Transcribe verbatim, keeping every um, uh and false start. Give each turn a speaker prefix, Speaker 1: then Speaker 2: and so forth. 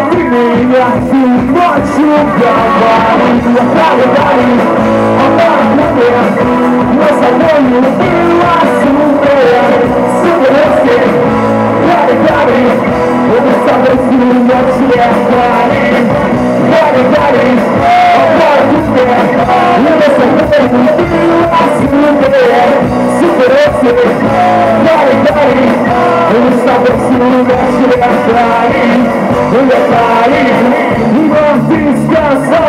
Speaker 1: Assim machucava minha caridade. Agora poder, nossa mãe eu assumir. Sobre você, caridade. Eu sabe se não te é caridade. Caridade, agora poder, nossa mãe eu assumir. Sobre você, caridade. Eu sabe se não te é caridade. Não descansa.